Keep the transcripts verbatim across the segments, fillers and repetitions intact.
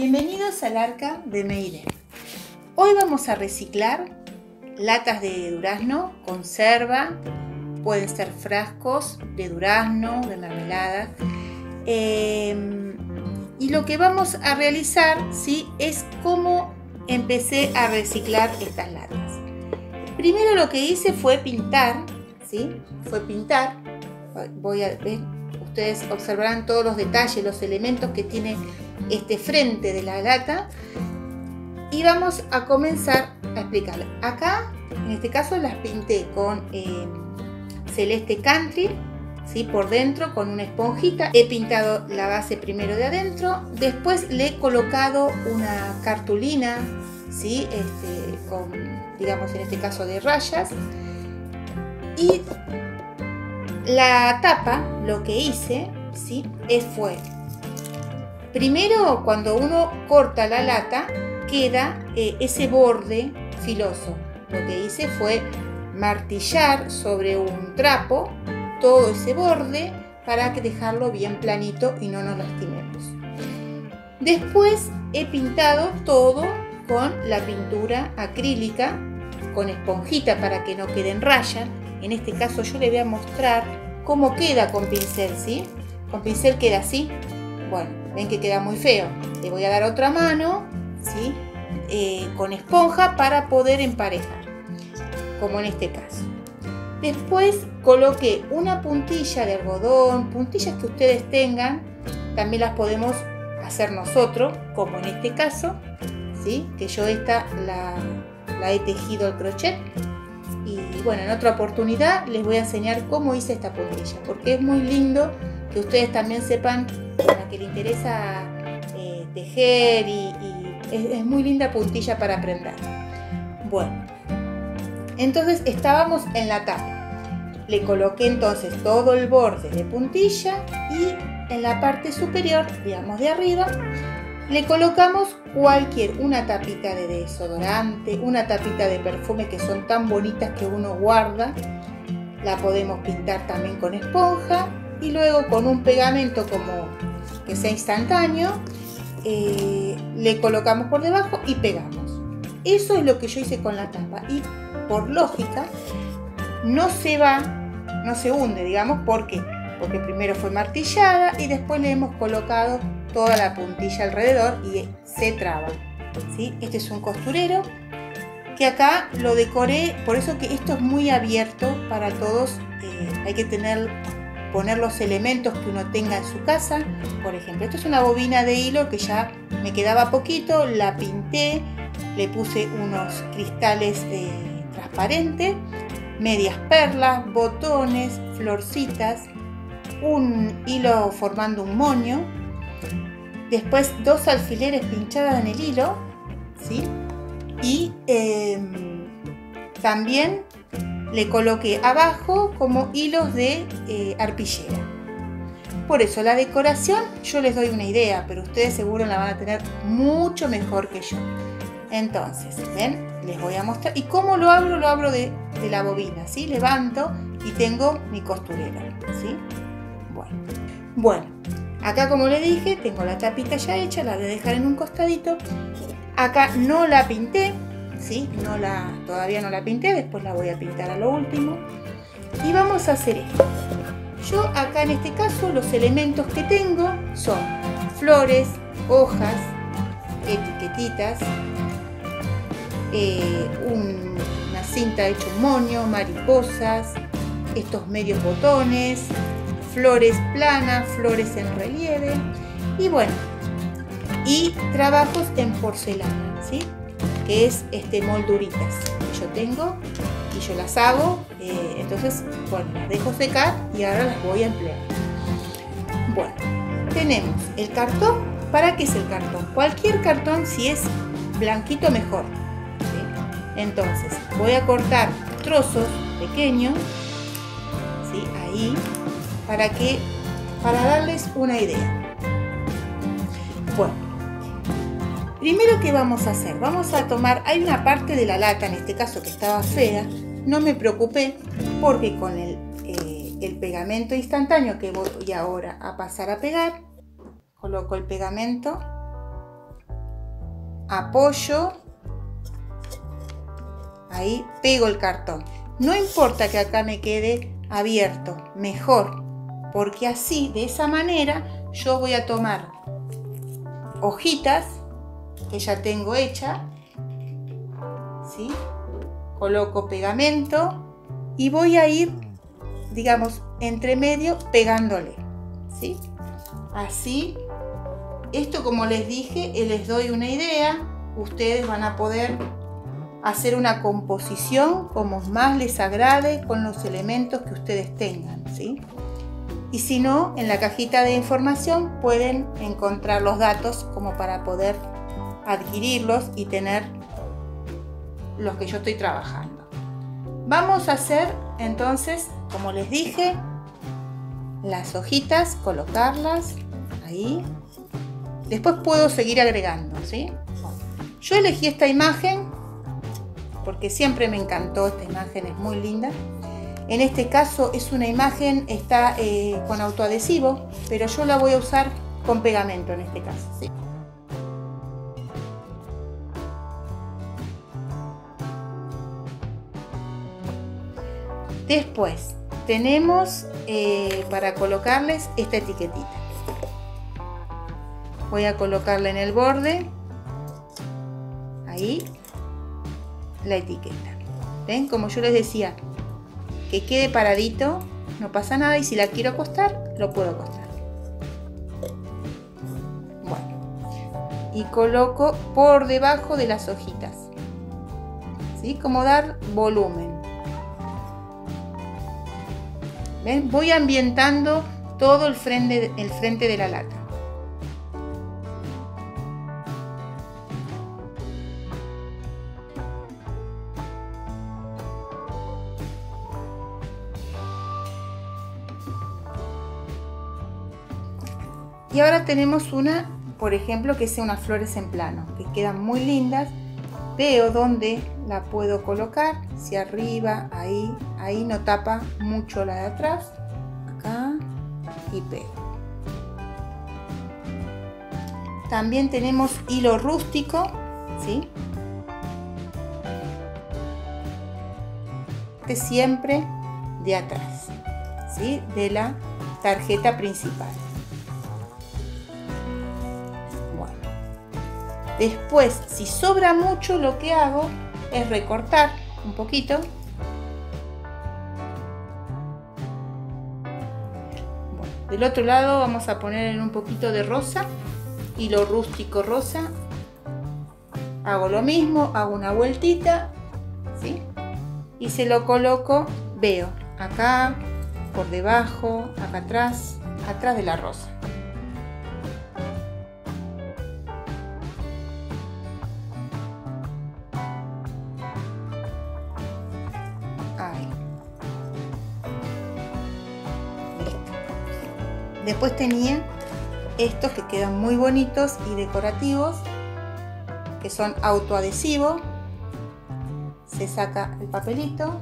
Bienvenidos al Arca de Meirén. Hoy vamos a reciclar latas de durazno, conserva, pueden ser frascos de durazno, de mermelada. Eh, y lo que vamos a realizar, ¿sí?, es cómo empecé a reciclar estas latas. Primero lo que hice fue pintar, ¿sí? Fue pintar. Voy a ver, ustedes observarán todos los detalles, los elementos que tiene este frente de la lata. Y vamos a comenzar a explicarles. Acá, en este caso, las pinté con eh, celeste country, ¿sí?, por dentro con una esponjita. He pintado la base primero de adentro, después le he colocado una cartulina, ¿sí?, este, con, digamos, en este caso de rayas. Y la tapa, lo que hice, ¿sí?, fue, primero, cuando uno corta la lata, queda eh, ese borde filoso. Lo que hice fue martillar sobre un trapo todo ese borde para dejarlo bien planito y no nos lastimemos. Después he pintado todo con la pintura acrílica, con esponjita para que no queden rayas. En este caso yo le voy a mostrar cómo queda con pincel, ¿sí? Con pincel queda así. Bueno, ven que queda muy feo. Le voy a dar otra mano, ¿sí?, eh, con esponja para poder emparejar, como en este caso. Después coloqué una puntilla de algodón, puntillas que ustedes tengan, también las podemos hacer nosotros, como en este caso, ¿sí?, que yo esta la, la he tejido al crochet. Y bueno, en otra oportunidad les voy a enseñar cómo hice esta puntilla, porque es muy lindo que ustedes también sepan, para que les interesa eh, tejer, y, y es, es muy linda puntilla para aprender. Bueno, entonces estábamos en la tapa. Le coloqué entonces todo el borde de puntilla y en la parte superior, digamos de arriba, le colocamos cualquier, una tapita de desodorante, una tapita de perfume, que son tan bonitas que uno guarda. La podemos pintar también con esponja y luego con un pegamento como que sea instantáneo, eh, le colocamos por debajo y pegamos. Eso es lo que yo hice con la tapa, y por lógica no se va, no se hunde, digamos. ¿Por qué? Porque primero fue martillada y después le hemos colocado toda la puntilla alrededor y se traba, ¿sí? Este es un costurero que acá lo decoré, por eso que esto es muy abierto para todos. Eh, hay que tener, poner los elementos que uno tenga en su casa. Por ejemplo, esto es una bobina de hilo que ya me quedaba poquito, la pinté, le puse unos cristales eh, transparentes, medias perlas, botones, florcitas, un hilo formando un moño, después dos alfileres pinchadas en el hilo, ¿sí?, y eh, también le coloqué abajo como hilos de eh, arpillera. Por eso la decoración yo les doy una idea, pero ustedes seguro la van a tener mucho mejor que yo. Entonces, ven, les voy a mostrar. ¿Y cómo lo abro? Lo abro de, de la bobina, ¿sí? Levanto y tengo mi costurera, ¿sí? Bueno, bueno, acá, como les dije, tengo la tapita ya hecha, la voy a dejar en un costadito. Acá no la pinté, ¿sí? No la, todavía no la pinté, después la voy a pintar a lo último. Y vamos a hacer esto. Yo acá en este caso los elementos que tengo son flores, hojas, etiquetitas, eh, un, una cinta hecha un moño, mariposas, estos medios botones, flores planas, flores en relieve y bueno, y trabajos en porcelana, ¿sí?, que es este molduritas que yo tengo y yo las hago. Eh, entonces, bueno, las dejo secar y ahora las voy a emplear. Bueno, tenemos el cartón. ¿Para qué es el cartón? Cualquier cartón, si es blanquito mejor, ¿sí? Entonces voy a cortar trozos pequeños, ¿sí?, ahí, para que para darles una idea. Bueno, primero, ¿qué vamos a hacer? Vamos a tomar, hay una parte de la lata, en este caso, que estaba fea. No me preocupé, porque con el, eh, el pegamento instantáneo que voy ahora a pasar a pegar, coloco el pegamento apoyo, ahí pego el cartón. No importa que acá me quede abierto, mejor, porque así, de esa manera, yo voy a tomar hojitas que ya tengo hecha, ¿sí? Coloco pegamento y voy a ir, digamos, entre medio pegándole, ¿sí? Así, esto, como les dije, les doy una idea. Ustedes van a poder hacer una composición como más les agrade con los elementos que ustedes tengan, ¿sí? Y si no, en la cajita de información pueden encontrar los datos como para poder adquirirlos y tener los que yo estoy trabajando. Vamos a hacer entonces, como les dije, las hojitas, colocarlas ahí. Después puedo seguir agregando, ¿sí? Yo elegí esta imagen porque siempre me encantó, esta imagen es muy linda. En este caso es una imagen, está eh, con autoadhesivo, pero yo la voy a usar con pegamento en este caso, ¿sí? Después tenemos eh, para colocarles esta etiquetita. Voy a colocarla en el borde, ahí, la etiqueta. ¿Ven? Como yo les decía, que quede paradito, no pasa nada, y si la quiero acostar, lo puedo acostar. Bueno, y coloco por debajo de las hojitas, ¿sí? Como dar volumen. ¿Ven? Voy ambientando todo el frente, el frente de la lata. Y ahora tenemos una, por ejemplo, que sea unas flores en plano, que quedan muy lindas. Veo dónde la puedo colocar, si arriba, ahí, ahí no tapa mucho la de atrás, acá, y pego. También tenemos hilo rústico, ¿sí? Siempre de atrás, ¿sí? De la tarjeta principal. Después, si sobra mucho, lo que hago es recortar un poquito. Bueno, del otro lado vamos a poner un poquito de rosa, hilo rústico rosa. Hago lo mismo, hago una vueltita, ¿sí? Y se lo coloco, veo, acá, por debajo, acá atrás, atrás de la rosa. Después tenía estos que quedan muy bonitos y decorativos, que son autoadhesivos. Se saca el papelito.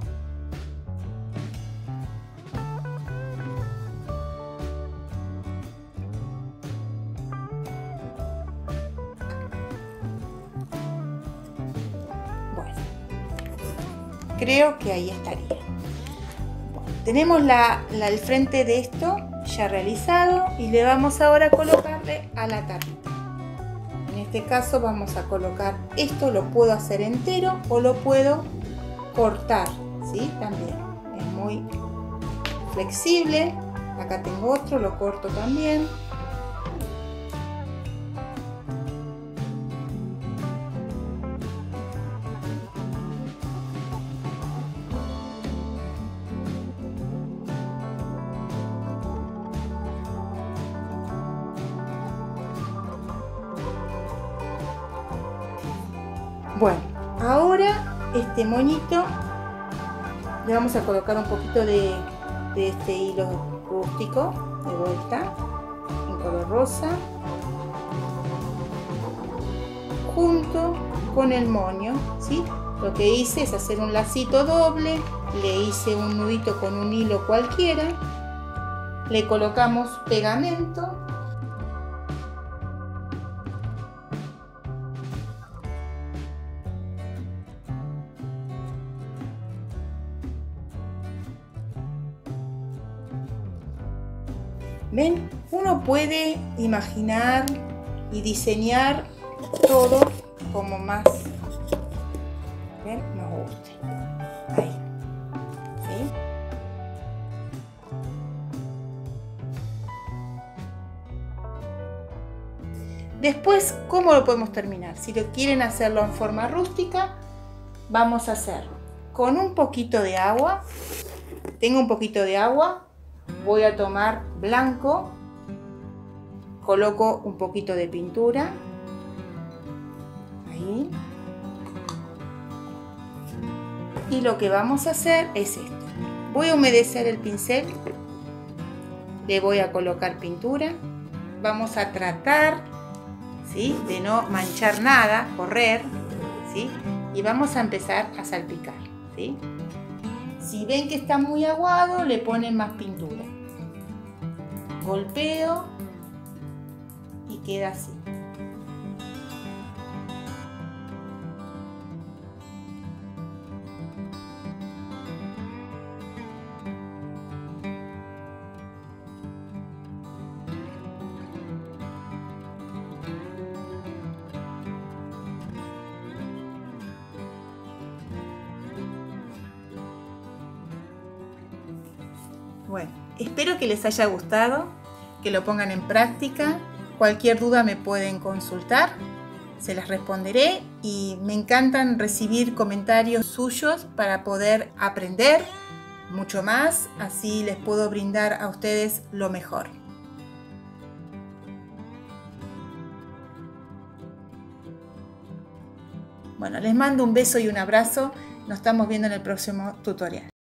Bueno, creo que ahí estaría. Bueno, tenemos la, la, el frente de esto ya realizado y le vamos ahora a colocarle a la tarjeta. En este caso vamos a colocar esto, lo puedo hacer entero o lo puedo cortar, ¿sí? También es muy flexible. Acá tengo otro, lo corto también. Bueno, ahora este moñito le vamos a colocar un poquito de, de este hilo rústico de vuelta en color rosa junto con el moño, ¿sí? Lo que hice es hacer un lacito doble, le hice un nudito con un hilo cualquiera, le colocamos pegamento ¿Ven? Uno puede imaginar y diseñar todo como más, ¿ven? Nos guste. Ahí. ¿Sí? Después, ¿cómo lo podemos terminar? Si lo quieren hacerlo en forma rústica, vamos a hacerlo con un poquito de agua. Tengo un poquito de agua, voy a tomar blanco, coloco un poquito de pintura, ahí. Y lo que vamos a hacer es esto. Voy a humedecer el pincel, le voy a colocar pintura, vamos a tratar, ¿sí?, de no manchar nada, correr, ¿sí?, y vamos a empezar a salpicar, ¿sí? Si ven que está muy aguado, le ponen más pintura. Golpeo y queda así. Bueno, espero que les haya gustado, que lo pongan en práctica. Cualquier duda me pueden consultar, se las responderé y me encantan recibir comentarios suyos para poder aprender mucho más, así les puedo brindar a ustedes lo mejor. Bueno, les mando un beso y un abrazo, nos estamos viendo en el próximo tutorial.